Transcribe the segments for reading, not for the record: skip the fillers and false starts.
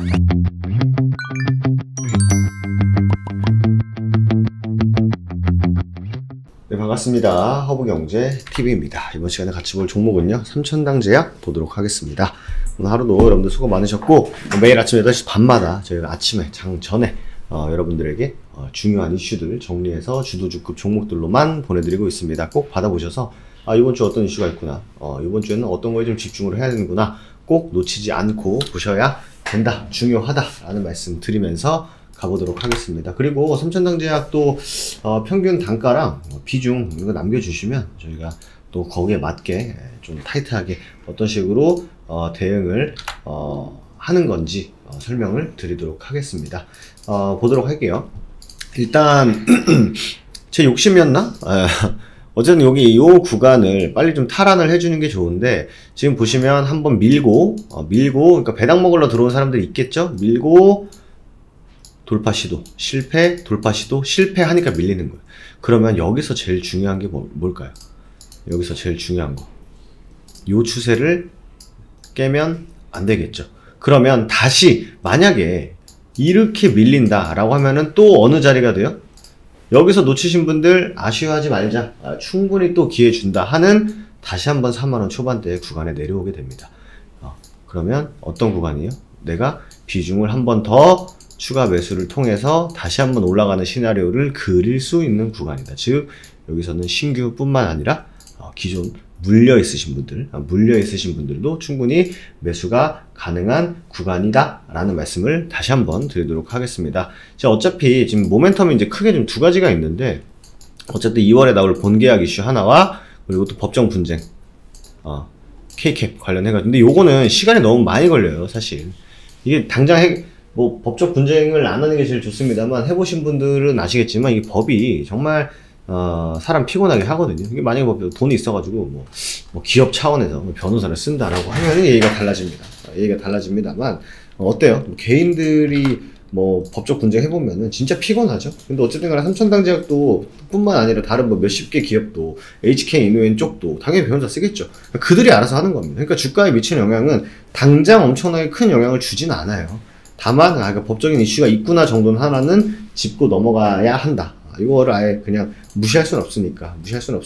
네, 반갑습니다. 허브경제TV입니다. 이번 시간에 같이 볼 종목은요, 삼천당제약 보도록 하겠습니다. 오늘 하루도 여러분들 수고 많으셨고, 매일 아침 8시 반마다 저희가 아침에 장 전에 여러분들에게 중요한 이슈들 정리해서 주도주급 종목들로만 보내드리고 있습니다. 꼭 받아보셔서 이번 주 어떤 이슈가 있구나, 이번 주에는 어떤 거에 좀 집중을 해야 되는구나, 꼭 놓치지 않고 보셔야 된다, 중요하다라는 말씀 드리면서 가보도록 하겠습니다. 그리고 삼천당제약도 평균 단가랑 비중 이거 남겨주시면 저희가 또 거기에 맞게 좀 타이트하게 어떤 식으로 대응을 하는 건지 설명을 드리도록 하겠습니다. 보도록 할게요. 일단 제 욕심이었나? 어쨌든 여기 이 구간을 빨리 좀 탈환을 해주는 게 좋은데, 지금 보시면 한번 밀고 그러니까 배당 먹으러 들어온 사람들이 있겠죠? 밀고 돌파 시도, 실패, 돌파 시도, 실패하니까 밀리는 거예요. 그러면 여기서 제일 중요한 게 뭘까요? 여기서 제일 중요한 거. 요 추세를 깨면 안 되겠죠. 그러면 다시 만약에 이렇게 밀린다라고 하면은 또 어느 자리가 돼요? 여기서 놓치신 분들 아쉬워하지 말자. 충분히 또 기회 준다 하는 다시 한번 3만원 초반대 구간에 내려오게 됩니다. 그러면 어떤 구간이에요? 내가 비중을 한 번 더 추가 매수를 통해서 다시 한번 올라가는 시나리오를 그릴 수 있는 구간이다. 즉 여기서는 신규뿐만 아니라 기존 물려 있으신 분들도 충분히 매수가 가능한 구간이다 라는 말씀을 다시 한번 드리도록 하겠습니다. 자, 어차피 지금 모멘텀이 이제 크게 좀 두 가지가 있는데, 어쨌든 2월에 나올 본계약 이슈 하나와, 그리고 또 법정 분쟁 K캡 관련해가지고, 근데 요거는 시간이 너무 많이 걸려요. 사실 이게 당장 뭐 법적 분쟁을 안 하는 게 제일 좋습니다만, 해보신 분들은 아시겠지만 이 법이 정말 사람 피곤하게 하거든요. 이게 만약에 뭐 돈이 있어가지고 뭐 기업 차원에서 변호사를 쓴다라고 하면 얘기가 달라집니다만, 어때요? 개인들이 뭐 법적 분쟁 해보면은 진짜 피곤하죠. 근데 어쨌든 간에 삼천당제약도 뿐만 아니라 다른 뭐 몇십 개 기업도, HK 이노엔 쪽도 당연히 변호사 쓰겠죠. 그들이 알아서 하는 겁니다. 그러니까 주가에 미치는 영향은 당장 엄청나게 큰 영향을 주지는 않아요. 다만 그러니까 법적인 이슈가 있구나 정도는 하나는 짚고 넘어가야 한다. 이거를 아예 그냥 무시할 수는 없으니까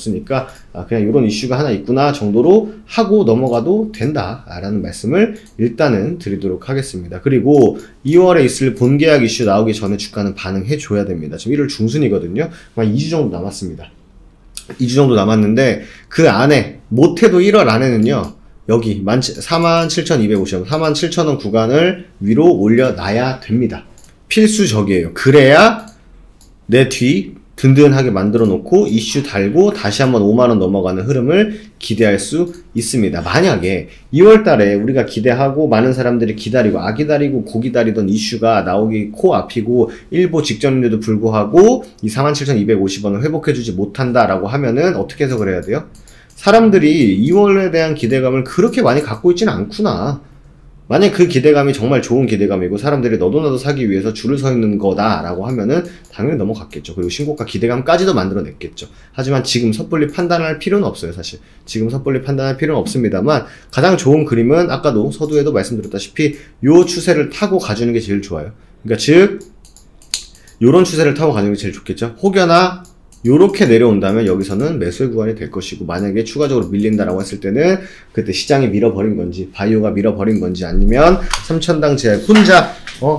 그냥 이런 이슈가 하나 있구나 정도로 하고 넘어가도 된다라는 말씀을 일단은 드리도록 하겠습니다. 그리고 2월에 있을 본계약 이슈 나오기 전에 주가는 반응해 줘야 됩니다. 지금 1월 중순이거든요. 한 2주 정도 남았습니다. 2주 정도 남았는데, 그 안에 못해도 1월 안에는요, 여기 47,250원, 47,000원 구간을 위로 올려놔야 됩니다. 필수적이에요. 그래야 내 뒤 든든하게 만들어 놓고 이슈 달고 다시 한번 5만원 넘어가는 흐름을 기대할 수 있습니다. 만약에 2월달에 우리가 기대하고 많은 사람들이 기다리고 고기다리던 이슈가 나오기 코앞이고 일보 직전인데도 불구하고 이 47,250원을 회복해주지 못한다라고 하면은 어떻게 해석을 해야 돼요? 사람들이 2월에 대한 기대감을 그렇게 많이 갖고 있지는 않구나. 만약 그 기대감이 정말 좋은 기대감이고 사람들이 너도나도 사기 위해서 줄을 서 있는 거다라고 하면은 당연히 넘어갔겠죠. 그리고 신고가 기대감까지도 만들어냈겠죠. 하지만 지금 섣불리 판단할 필요는 없어요. 사실 지금 섣불리 판단할 필요는 없습니다만, 가장 좋은 그림은 아까도 서두에도 말씀드렸다시피 요 추세를 타고 가주는 게 제일 좋아요. 그러니까 즉 요런 추세를 타고 가주는 게 제일 좋겠죠. 혹여나 요렇게 내려온다면 여기서는 매수의 구간이 될 것이고, 만약에 추가적으로 밀린다라고 했을 때는 그때 시장이 밀어버린 건지, 바이오가 밀어버린 건지, 아니면 삼천당제약 혼자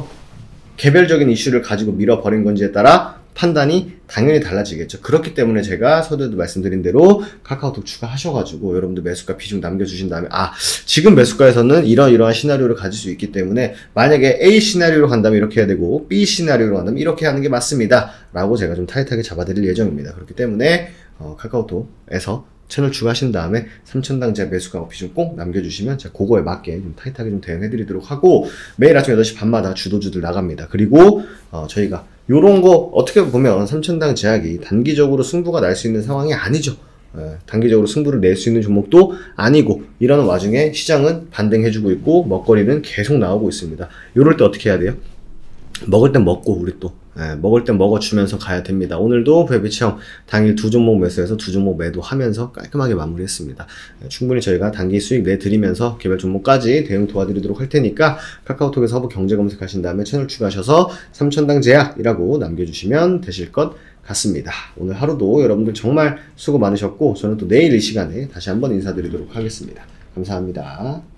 개별적인 이슈를 가지고 밀어버린 건지에 따라 판단이 당연히 달라지겠죠. 그렇기 때문에 제가 서두에도 말씀드린 대로 카카오톡 추가하셔가지고 여러분들 매수가 비중 남겨주신 다음에, 지금 매수가에서는 이러한 시나리오를 가질 수 있기 때문에 만약에 A 시나리오로 간다면 이렇게 해야 되고 B 시나리오로 간다면 이렇게 하는 게 맞습니다 라고 제가 좀 타이트하게 잡아드릴 예정입니다. 그렇기 때문에 카카오톡에서 채널 추가하신 다음에 삼천당제약 매수가 비중 꼭 남겨주시면 제가 그거에 맞게 좀 타이트하게 좀 대응해드리도록 하고, 매일 아침 8시 반마다 주도주들 나갑니다. 그리고 저희가 요런 거 어떻게 보면 삼천당제약이 단기적으로 승부가 날 수 있는 상황이 아니죠. 단기적으로 승부를 낼 수 있는 종목도 아니고, 이러는 와중에 시장은 반등해주고 있고 먹거리는 계속 나오고 있습니다. 요럴 때 어떻게 해야 돼요? 먹을 땐 먹고 우리 또 먹을 땐 먹어주면서 가야 됩니다. 오늘도 베비치형 당일 2종목 매수해서 2종목 매도하면서 깔끔하게 마무리했습니다. 충분히 저희가 단기 수익 내드리면서 개별 종목까지 대응 도와드리도록 할 테니까 카카오톡에서 허브 경제 검색하신 다음에 채널 추가하셔서 3천당 제약이라고 남겨주시면 되실 것 같습니다. 오늘 하루도 여러분들 정말 수고 많으셨고 저는 또 내일 이 시간에 다시 한번 인사드리도록 하겠습니다. 감사합니다.